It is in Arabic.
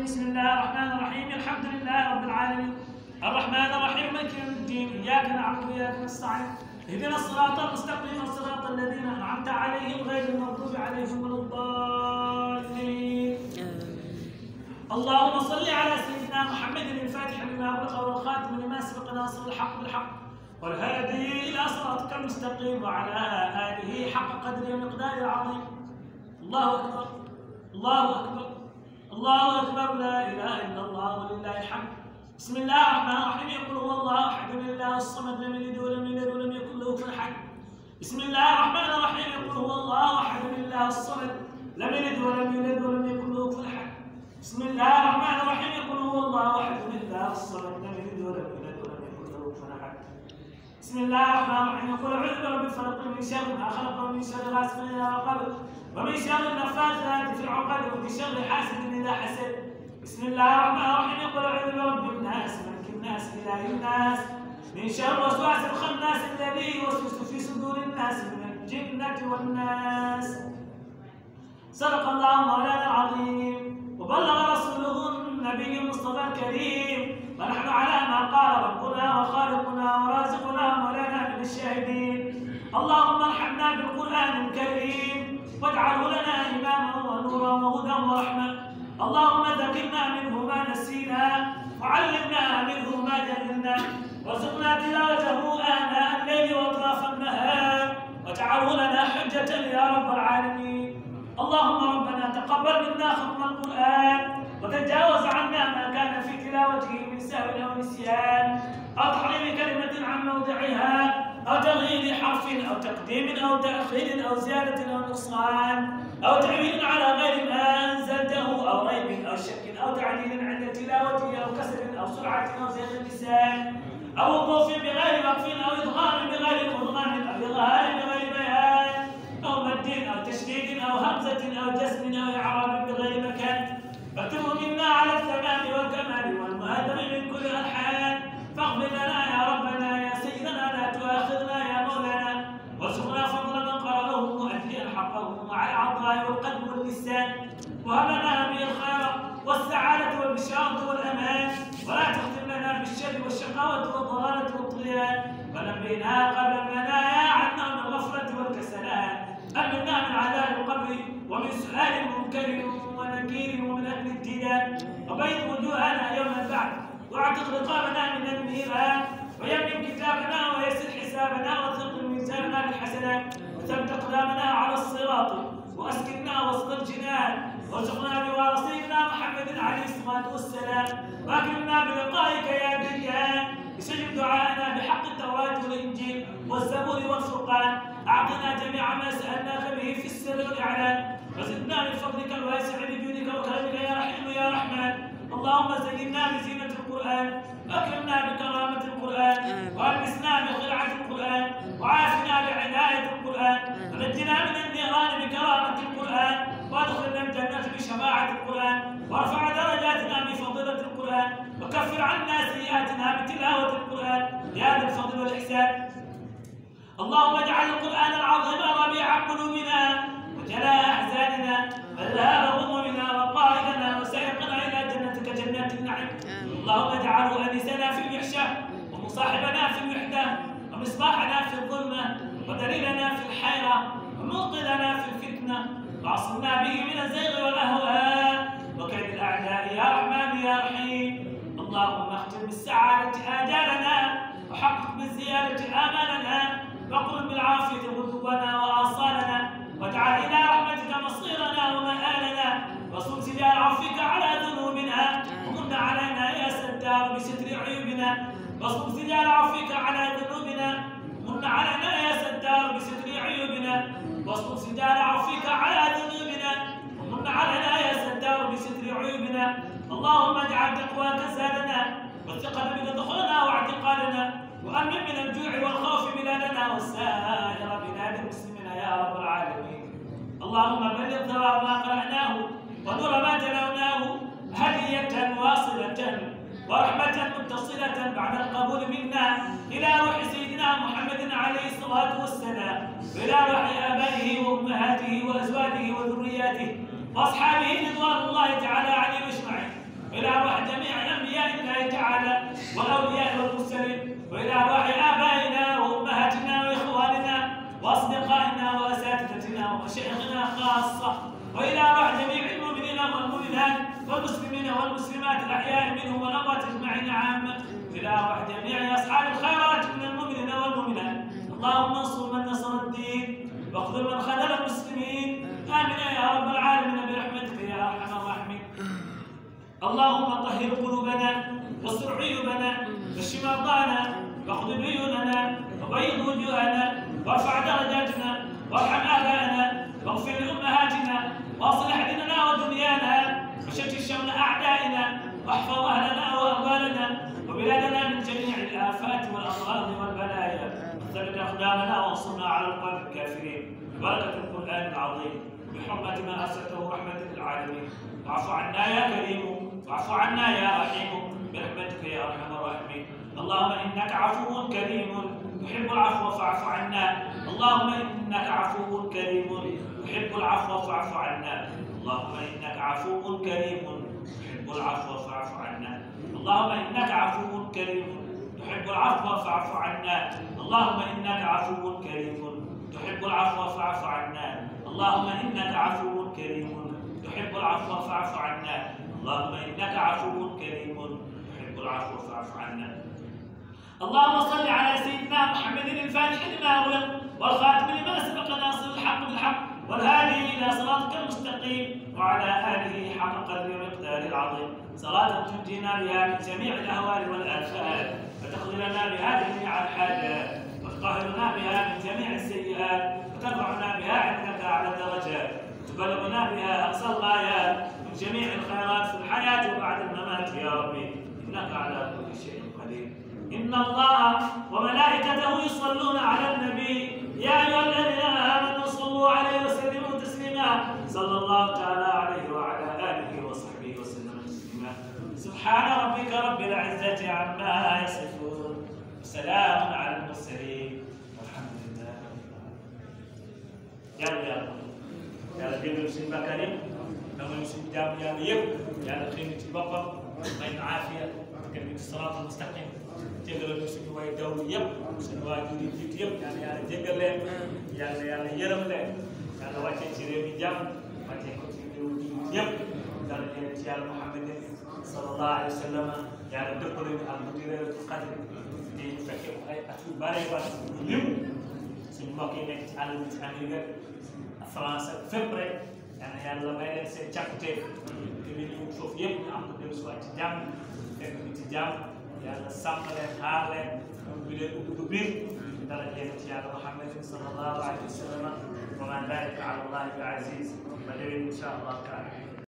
بسم الله الرحمن الرحيم. الحمد لله رب العالمين الرحمن الرحيم مالك يوم الدين. إياك نعبد وإياك نستعين. اهدنا الصراط المستقيم صراط الذين أنعمت عليهم غير المغضوب عليهم ولا الضالين. اللهم صل على سيدنا محمد الفاتح لما أغلق والخاتم لما سبق ناصر الحق بالحق والهادي إلى صراطك المستقيم وعلى آله حق قدره ومقداره العظيم. الله أكبر الله أكبر الله أكبر، لا إله إلا الله ولله الحمد. بسم الله الرحمن الرحيم. يقول هو الله أحد الله الصمد لم يلد ولم يولد ولم يكن له كفوا أحد. بسم الله الرحمن الرحيم. يقول هو الله أحد الله الصمد لم يلد ولم يولد ولم يكن له كفوا أحد. بسم الله الرحمن الرحيم. يقول هو الله أحد الله الصمد لم يلد ولم يولد ولم يكن له كفوا أحد. بسم الله الرحمن الرحيم. يقول أعوذ برب الفلق من شر ما خلق ومن شر غاسق إذا وقب ومن شر النفاثات في العقد ومن شر حاسد إذا حسد. بسم الله الرحمن الرحيم. يقول أعوذ برب الناس ملك الناس إله الناس من شر الوسواس الخناس الذي يوسوس في صدور الناس من الجنة والناس. صدق الله مولانا العظيم وبلغ رسوله النبي المصطفى الكريم، ونحن على ما قال ربنا وخالقنا ورازقنا مولانا من الشاهدين. اللهم ارحمنا بالقرآن الكريم واجعله لنا إماما ونورا وهدى ورحمة. اللهم ذكرنا منه ما نسينا وعلمنا منه ما جهلنا وارزقنا تلاوته آناء الليل وأطراف النهار واجعله لنا حجة يا رب العالمين. اللهم ربنا تقبل منا ختم القرآن وتجاوز عنا ما كان في تلاوته من سهو أو نسيان أو تحريف كلمة عن موضعها أو تغيير حرف أو تقديم أو تأخير أو زيادة أو نقصان أو تعويل على غير ما أنزلته أو ريب أو شك أو تعديل عند تلاوته أو كسر أو سرعة أو زيغ اللسان أو وقوف بغير وقف أو إدغام بغير مدغم أو إظهار بغير بيان أو مد أو تشديد أو همزة أو جسم أو إعراب بغير مكان. فاكتبه منا على التمام والكمال والمهذب من كل ألحان. فاغفر لنا يا ربنا يا سيدنا لا تؤاخذنا يا مولانا وارزقنا فضل من قرأه مؤديا حقه مع العطاء والقلب واللسان. وهب لنا به الخير والسعادة والبشارة والأمان ولا تختم لنا بالشر والشقاوة والضلالة والطغيان. ونبينا قبل المنايا عنا من الغفلة والكسلان. أمنا من عذاب القبر ومن سؤال منكر ونكير ومن أهل الديدان. وبيض وجوهنا يوم البعث واعتق رقابنا من النيران ويمن كتابنا ويسر حسابنا وثقل ميزاننا بالحسنات وثبت أقدامنا على الصراط وأسكننا وسط الجنان وارزقنا بوار سيدنا محمد عليه الصلاة والسلام وأكرمنا بلقائك يا ديان. استجب دعاءنا بحق التوراة والإنجيل والزبور والفرقان. أعطنا جميع ما سألناك به في السر والإعلان وزدنا من فضلك الواسع بجودك وكرمك يا رحيم يا رحمن. اللهم زينا بزينة القرآن وأكرمنا بكرامة القرآن وألبسنا بخلعة القرآن وعافنا بعناية القرآن ونجنا من النيران بكرامة القرآن وادخلنا الجنة بشفاعة القرآن وارفع درجاتنا بفضيلة القرآن وكفر عنا سيئاتنا بتلاوة القرآن يا ذا الفضل والإحسان. اللهم اجعل القرآن العظيم ربيع قلوبنا وجلاء أحزاننا وذهاب همومنا وقائدنا وسائقنا إلى جنتك جنات النعيم. اللهم اجعله أنسنا في الوحشة ومصاحبنا في الوحدة ومصباحنا في الظلمة ودليلنا في الحيرة ومنقذنا في الفتنة وعصمنا به من الزيغ والأهواء وكيد الأعداء يا رحمن يا رحيم. اللهم اختم بالسعادة آجالنا وحقق بالزيادة آمالنا واقرن بالعافية غدونا وآصالنا واجعل إلى رحمتك مصيرنا ومآلنا واصب سجال عفوك على ذنوبنا ومن علينا يا ستار بستر عيوبنا واصب سجال عفوك على ذنوبنا ومن علينا يا ستار بستر عيوبنا واصب سجال عفوك على ذنوبنا ومن علينا يا ستار بستر عيوبنا. اللهم اجعل تقواك زادنا والثقة بك دخولنا واعتقالنا وأمن من الجوع والخوف بلادنا وسائر بلاد المسلمين يا رب العالمين. اللهم بلغ ثواب ما قرأناه ونور ما تلوناه هدية واصلة ورحمة متصلة بعد القبول منا إلى روح سيدنا محمد عليه الصلاة والسلام وإلى روح آبائه وأمهاته وأزواجه وذرياته وأصحابه رضوان الله تعالى عليهم أجمعين والبلدان والمسلمين والمسلمات الأحياء منهم والأموات أجمعين عامة إلى جميع أصحاب الخيرات من المؤمنين والمؤمنات. اللهم انصر من نصر الدين واخذل من خذل المسلمين. آمين يا رب العالمين برحمتك يا أرحم الراحمين. اللهم طهر قلوبنا واستر عيوبنا واشف مرضانا واخذ عيوننا وبيض وجوهنا وارفع درجاتنا وارحم آبائنا واغفر لأمهاتنا واصلح ديننا ودنيانا وشتت شمل أعدائنا واحفظ أهلنا وأموالنا وبلادنا من جميع الآفات والأمراض والبلايا. ثبت أقدامنا وانصرنا على القوم الكافرين ببركة القرآن العظيم بحرمة ما أرسلته رحمة للعالمين. واعف عنا يا كريم واعف عنا يا رحيم برحمتك يا أرحم الراحمين. اللهم إنك عفو كريم تحب العفو فاعف عنا. اللهم إنك عفو كريم تحب العفو فاعف عنا. اللهم إنك عفو كريم تحب العفو فاعف عنا. اللهم إنك عفو كريم تحب العفو فاعف عنا. اللهم إنك عفو كريم تحب العفو فاعف عنا. اللهم إنك عفو كريم تحب العفو فاعف عنا. اللهم إنك عفو كريم تحب العفو فاعف عنا. اللهم صل على سيدنا محمد الفاتح لما أغلق والخاتم لما سبق ناصر الحق بالحق والهادي إلى صراطك المستقيم وعلى آله حق قدر ومقداره العظيم. صلاة تنجينا بها من جميع الأهوال والآفات وتخذلنا بها جميع الحاجات وتطهرنا بها من جميع السيئات وترفعنا بها عندك أعلى الدرجات وتبلغنا بها أقصى الغايات من جميع الخيرات في الحياة وبعد الممات يا ربي إنك على كل شيء قدير. إن الله وملائكته يصلون على النبي يا أيها الذين آمنوا صلوا عليه وسلموا تسليما. صلى الله تعالى عليه وعلى آله وصحبه وسلم تسليما. سبحان ربك رب العزة عما يصفون وسلام على المرسلين والحمد لله رب العالمين. yàlla jéggal suñu bakkaar yëpp nangal suñu jaamu yàlla yëpp yàlla xëy na ci boppam may na aafiya teg ñu ci siraatal mustaqim jéggal ñu suñu way dawlu yëpp suñu waajur yi jiitu yëpp yàlla jéggal leen yàlla yërëm leen yàlla wàccee ci réew mi jàmm wàccee ko ci réew mi yëpp dara leen ci yàlla Muhammad sallallahu alayhi wa sallam yàlla dëppale ñu ak guddi Laylatul Qadr te ñu fekkee ko ay at yu bare bare lim suñu mbokk yi nekk ci àll bi ci Amérique France ak fépp rek yàlla may leen seen càkkutéef te li ñu foofu yëpp ñu am ko dem soit ci jàmm fekk ñu ci jàmm yàlla sàmm leen xaar leen bi leen ubbi biir dara leen ci yàlla Muhammad sallallahu alayhi wa sallam wa ma dalika ala allahi bi aziz ba déwén incha allah taala